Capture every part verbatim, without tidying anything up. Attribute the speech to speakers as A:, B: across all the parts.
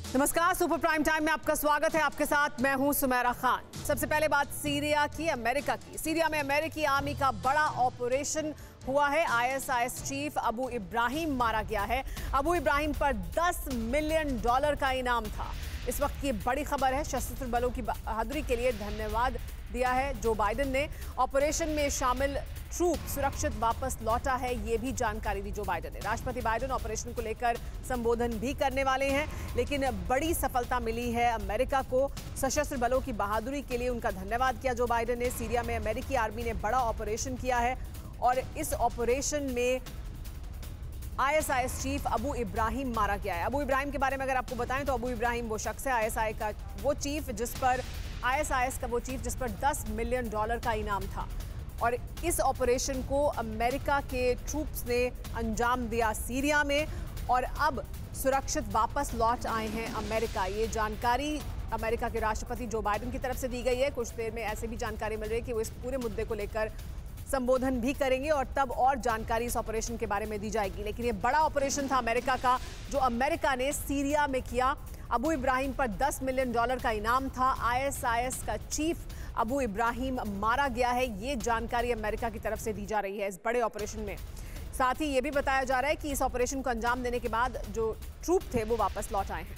A: नमस्कार, super prime time में आपका स्वागत है। आपके साथ मैं हूं सुमेरा खान। सबसे पहले बात सीरिया की, अमेरिका की। सीरिया में अमेरिकी आर्मी का बड़ा ऑपरेशन हुआ है। आईएसआईएस चीफ अबू इब्राहिम मारा गया है। अबू इब्राहिम पर दस मिलियन डॉलर का इनाम था। इस वक्त की बड़ी खबर है। सशस्त्र बलों की बहादुरी के लिए धन्यवाद दिया है जो बाइडेन ने। ऑपरेशन में शामिल ट्रूप सुरक्षित वापस लौटा है, ये भी जानकारी दी जो बाइडेन ने। राष्ट्रपति बाइडेन ऑपरेशन को लेकर संबोधन भी करने वाले हैं, लेकिन बड़ी सफलता मिली है अमेरिका को। सशस्त्र बलों की बहादुरी के लिए उनका धन्यवाद किया जो बाइडेन ने। सीरिया में अमेरिकी आर्मी ने बड़ा ऑपरेशन किया है और इस ऑपरेशन में आईएसआईएस चीफ अबू इब्राहिम मारा गया है। अबू इब्राहिम के बारे में अगर आपको बताएं तो अबू इब्राहिम वो शख्स है, आईएसआई का वो चीफ जिस पर आईएसआईएस का वो चीफ जिस पर दस मिलियन डॉलर का इनाम था। और इस ऑपरेशन को अमेरिका के ट्रूप्स ने अंजाम दिया सीरिया में और अब सुरक्षित वापस लौट आए हैं अमेरिका। ये जानकारी अमेरिका के राष्ट्रपति जो बाइडेन की तरफ से दी गई है। कुछ देर में ऐसे भी जानकारी मिल रही है कि वो इस पूरे मुद्दे को लेकर संबोधन भी करेंगे और तब और जानकारी इस ऑपरेशन के बारे में दी जाएगी। लेकिन ये बड़ा ऑपरेशन था अमेरिका का जो अमेरिका ने सीरिया में किया। अबू इब्राहिम पर दस मिलियन डॉलर का इनाम था। आईएसआईएस का चीफ अबू इब्राहिम मारा गया है, ये जानकारी अमेरिका की तरफ से दी जा रही है इस बड़े ऑपरेशन में। साथ ही ये भी बताया जा रहा है कि इस ऑपरेशन को अंजाम देने के बाद जो ट्रूप थे वो वापस लौट आए हैं।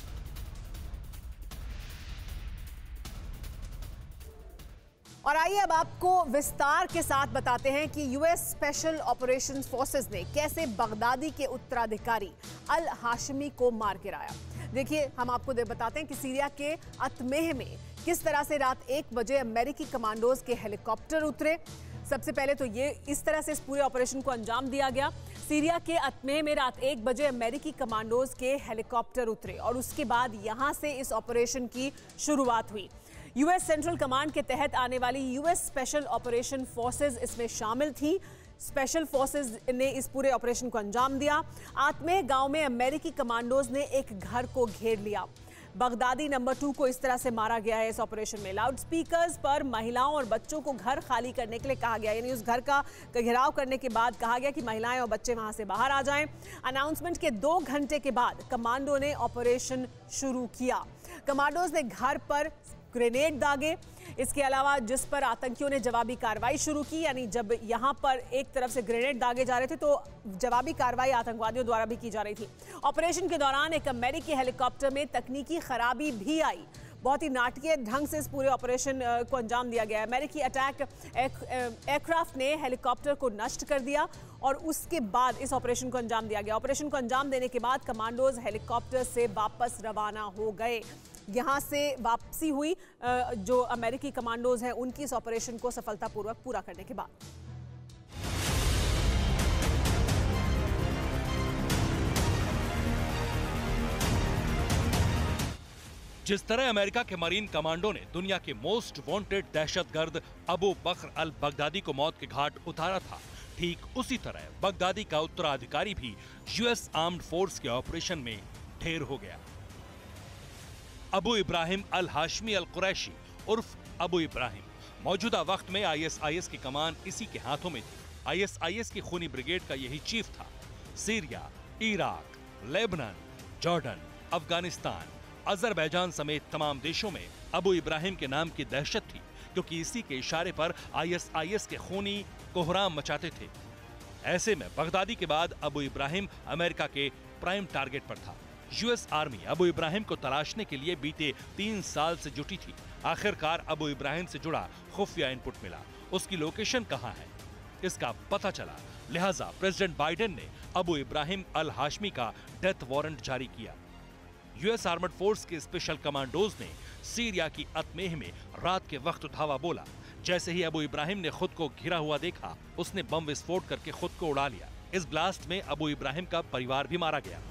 A: और आइए अब आपको विस्तार के साथ बताते हैं कि यूएस स्पेशल ऑपरेशंस फोर्सेस ने कैसे बगदादी के उत्तराधिकारी अल हाशमी को मार गिराया। देखिए, हम आपको बताते हैं कि सीरिया के अतमेह में किस तरह से रात एक बजे अमेरिकी कमांडोज के हेलीकॉप्टर उतरे। सबसे पहले तो ये इस तरह से इस पूरे ऑपरेशन को अंजाम दिया गया। सीरिया के अतमेह में रात एक बजे अमेरिकी कमांडोज के हेलीकॉप्टर उतरे और उसके बाद यहां से इस ऑपरेशन की शुरुआत हुई। यूएस सेंट्रल कमांड के तहत आने वाली यूएस स्पेशल ऑपरेशन फोर्सेज इसमें शामिल थी। स्पेशल फोर्सेज ने इस पूरे ऑपरेशन को अंजाम दिया। आत्मेह गांव में अमेरिकी कमांडोज ने एक घर को घेर लिया। बगदादी नंबर टू को इस तरह से मारा गया है इस ऑपरेशन में। लाउड स्पीकर्स पर महिलाओं और बच्चों को घर खाली करने के लिए कहा गया, यानी उस घर का घेराव करने के बाद कहा गया कि महिलाएं और बच्चे वहां से बाहर आ जाएं। अनाउंसमेंट के दो घंटे के बाद कमांडो ने ऑपरेशन शुरू किया। कमांडोज ने घर पर ग्रेनेड दागे। इसके अलावा जिस पर आतंकियों ने जवाबी कार्रवाई शुरू की, यानी जब यहां पर एक तरफ से ग्रेनेड दागे जा रहे थे तो जवाबी कार्रवाई आतंकवादियों द्वारा भी की जा रही थी। ऑपरेशन के दौरान एक अमेरिकी हेलीकॉप्टर में तकनीकी खराबी भी आई। बहुत ही नाटकीय ढंग से इस पूरे ऑपरेशन को अंजाम दिया गया। अमेरिकी अटैक एयरक्राफ्ट ने हेलीकॉप्टर को नष्ट कर दिया और उसके बाद इस ऑपरेशन को अंजाम दिया गया। ऑपरेशन को अंजाम देने के बाद कमांडोज हेलीकॉप्टर से वापस रवाना हो गए। यहां से वापसी हुई जो अमेरिकी कमांडोज हैं उनकी इस ऑपरेशन को सफलतापूर्वक पूरा करने के बाद।
B: जिस तरह अमेरिका के मरीन कमांडो ने दुनिया के मोस्ट वांटेड दहशतगर्द अबू बकर अल बगदादी को मौत के घाट उतारा था, ठीक उसी तरह बगदादी का उत्तराधिकारी भी यूएस आर्म्ड फोर्स के ऑपरेशन में ढेर हो गया। अबू इब्राहिम अल हाशमी अल कुरैशी उर्फ अबू इब्राहिम मौजूदा वक्त में आईएसआईएस की कमान इसी के हाथों में थी। आईएसआईएस की खूनी ब्रिगेड का यही चीफ था। Syria, Iraq, Lebanon, Jordan, Afghanistan, Azerbaijan समेत तमाम देशों में अबू इब्राहिम के नाम की दहशत थी, क्योंकि इसी के इशारे पर आईएसआईएस के खूनी कोहराम मचाते थे। ऐसे में बगदादी के बाद अबू इब्राहिम अमेरिका के प्राइम टारगेट पर था। यूएस आर्मी अबू इब्राहिम को तलाशने के लिए बीते तीन साल से जुटी थी। आखिरकार अबू इब्राहिम से जुड़ा खुफिया इनपुट मिला। उसकी लोकेशन कहां है, इसका पता चला। लिहाजा प्रेसिडेंट बाइडेन ने अबू इब्राहिम अल हाशमी का डेथ वारंट जारी किया। यूएस आर्मर्ड फोर्स के स्पेशल कमांडोज ने सीरिया की अतमेह में रात के वक्त धावा बोला। जैसे ही अबू इब्राहिम ने खुद को घिरा हुआ देखा, उसने बम विस्फोट करके खुद को उड़ा लिया। इस ब्लास्ट में अबू इब्राहिम का परिवार भी मारा गया।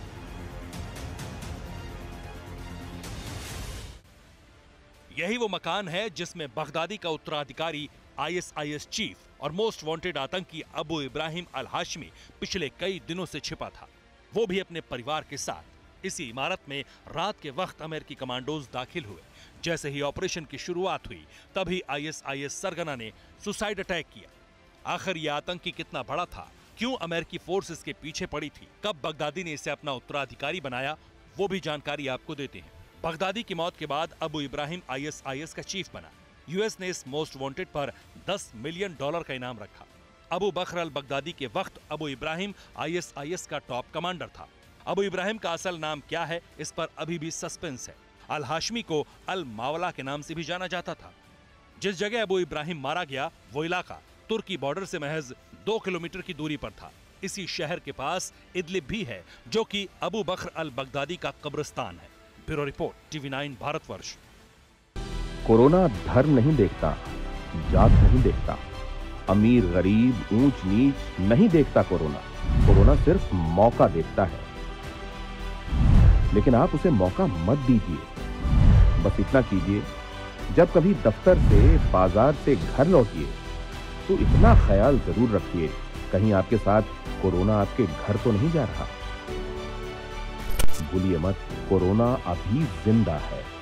B: यही वो मकान है जिसमें बगदादी का उत्तराधिकारी आईएसआईएस चीफ और मोस्ट वांटेड आतंकी अबू इब्राहिम अल हाशमी पिछले कई दिनों से छिपा था, वो भी अपने परिवार के साथ। इसी इमारत में रात के वक्त अमेरिकी कमांडोज दाखिल हुए। जैसे ही ऑपरेशन की शुरुआत हुई, तभी आईएसआईएस सरगना ने सुसाइड अटैक किया। आखिर यह आतंकी कितना बड़ा था, क्यों अमेरिकी फोर्स इसके पीछे पड़ी थी, कब बगदादी ने इसे अपना उत्तराधिकारी बनाया, वो भी जानकारी आपको देते हैं। बगदादी की मौत के बाद अबू इब्राहिम आईएसआईएस का चीफ बना। यूएस ने इस मोस्ट वांटेड पर दस मिलियन डॉलर का इनाम रखा। अबू बकर अल बगदादी के वक्त अबू इब्राहिम आईएसआईएस का टॉप कमांडर था। अबू इब्राहिम का असल नाम क्या है, इस पर अभी भी सस्पेंस है। अल हाशमी को अल मावला के नाम से भी जाना जाता था। जिस जगह अबू इब्राहिम मारा गया वो इलाका तुर्की बॉर्डर से महज दो किलोमीटर की दूरी पर था। इसी शहर के पास इदलिब भी है, जो कि अबू बकर अल बगदादी का कब्रिस्तान है। Bureau report, TV nine Bharatvarsh.
C: Corona धर्म नहीं देखता, जात नहीं देखता, अमीर गरीब ऊंच नीच नहीं देखता। कोरोना कोरोना सिर्फ मौका देखता है, लेकिन आप उसे मौका मत दीजिए। बस इतना कीजिए, जब कभी दफ्तर से बाजार से घर लौटिए तो इतना ख्याल जरूर रखिए कहीं आपके साथ कोरोना आपके घर तो नहीं जा रहा। भूलिए मत, कोरोना अभी जिंदा है।